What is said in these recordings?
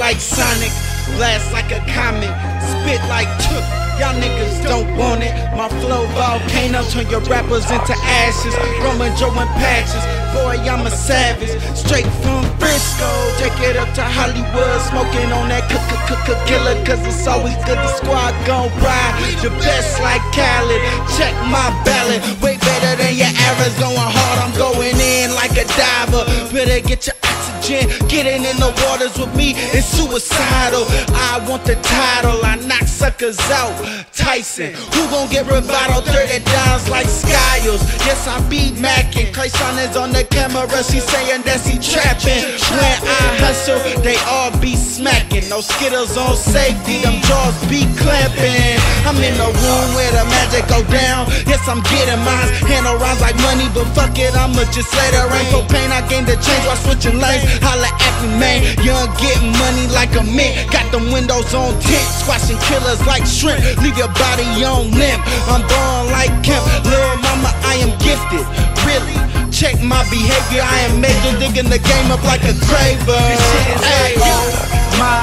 like Sonic, blast like a comet, spit like Took. Y'all niggas don't want it. My flow volcano, turn your rappers into ashes. Roman Joe and patches. Boy, I'm a savage. Straight from Frisco, take it up to Hollywood. Smoking on that killer, cause it's always good. The squad gon' ride. The best like Khaled. Check my ballot. Way better than your average. Going hard, I'm going in like a diver. Better get your oxygen. Getting in the waters with me is suicidal. I want the title. I knock suckers out. Tyson, who gon' get bravado? 30 downs like Skiles. Yes, I be macking. Clayson is on the camera, she saying that she trapping. When I hustle, they all be smacking. No Skittles on safety, them jaws be clamping. I'm in the room where the magic go down. Yes, I'm getting mine. Handle rhymes like money, but fuck it, I'ma just let it rain. Propane, I gained the change while switching lanes. Holla at me, man. Young getting money like a mint. Got them windows on tint, squashing killers like shrimp. Leave your body on limp. I'm born like Kemp. Lil' mama, I am gifted. Really, check my behavior. I am major, digging the game up like a craver. This shit is hey, oh my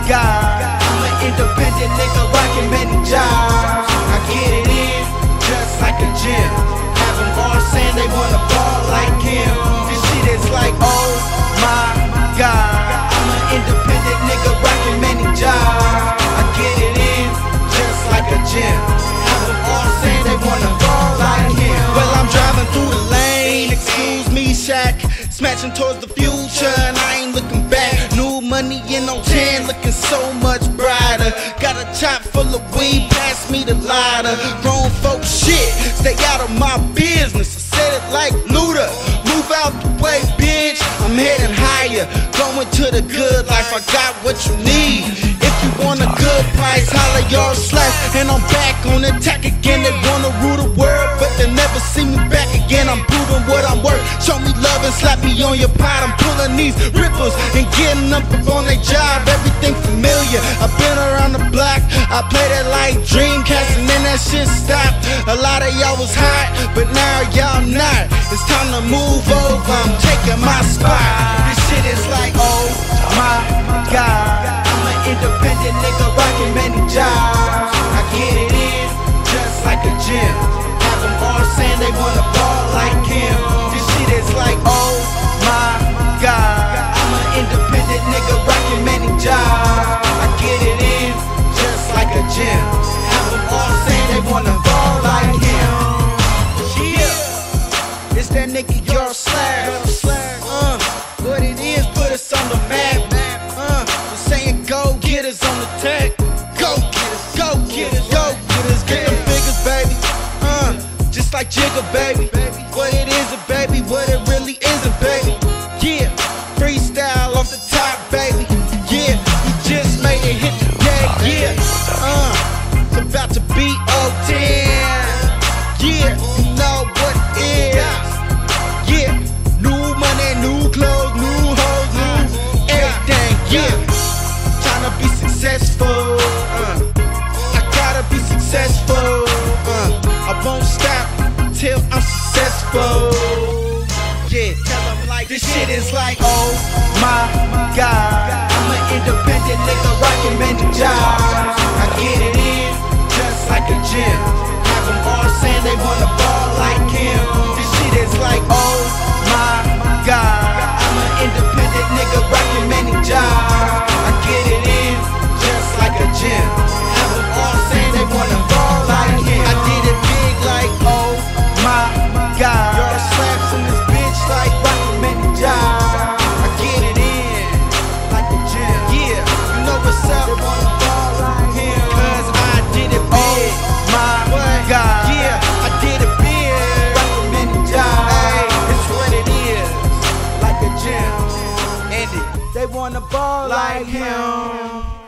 God. I'm an independent nigga rocking many jobs. I get it in just like a gym. Have them all saying they wanna ball like him. This shit is like oh my God. I'm an independent nigga rocking many jobs. I get it in just like a gym. Have them all saying they wanna ball like him. Well, I'm driving through the lane. Excuse me, Shaq. Smashing towards the future and I ain't looking back. New money in on 10, looking so much brighter. Got a chop full of weed, pass me the lighter. Grown folks shit, stay out of my business. I said it like Luda. Move out the way, bitch. I'm heading higher, going to the good life. I got what you need. If you want a good price, holla your slash. And I'm back on attack again. They wanna rule the world, but they never see me back again. I'm proving what I'm worth. Show me love and slap me on your pot. I'm pulling these ripples and getting up on their job. Everything familiar. I've been around the block. I played it like Dreamcast and then that shit stopped. A lot of y'all was hot, but now y'all not. It's time to move over. I'm taking my spot. This shit is like oh my God. I'm an independent nigga rocking many jobs. I get it in just like a gym. Have them all saying they wanna ball like him. This shit is like oh my God. I'm an independent nigga rocking many jobs. I get it in just like a gym. Have them all saying they wanna ball like him. Yeah, it's that nigga Yarrow slash. What it is, put us on the map. Saying go get us on the tech. Go get us, go get us, go get us. Get them figures, baby. Just like Jigga, baby. What it isn't, baby. What it really isn't, baby. Yeah, freestyle off the top, baby. Yeah, we just made it hit. Yeah, it's about to be 010. Yeah, you know what it is. Yeah, new money, new clothes, new hoes, new everything. Yeah, tryna be successful. I gotta be successful. I won't stop till I'm successful. Yeah, tell them like this shit is like oh my God. I'm an independent nigga rocking many jobs. I get it in just like a gym. Have them all saying they wanna ball like him. This shit is like oh my God. I'm an independent nigga rocking many jobs. I get it in just like a gym. Have them all saying they wanna ball like him. I did it big like oh my God. Y'all slaps in this bitch like rocking many jobs. I get it in like a gym. Yeah, you know what's up. They wanna ball like him. Cause I did it big. Oh my God. Yeah, I did it big. Rocking many jobs. Hey, it's what it is. Like a gym. End it. They wanna ball like him.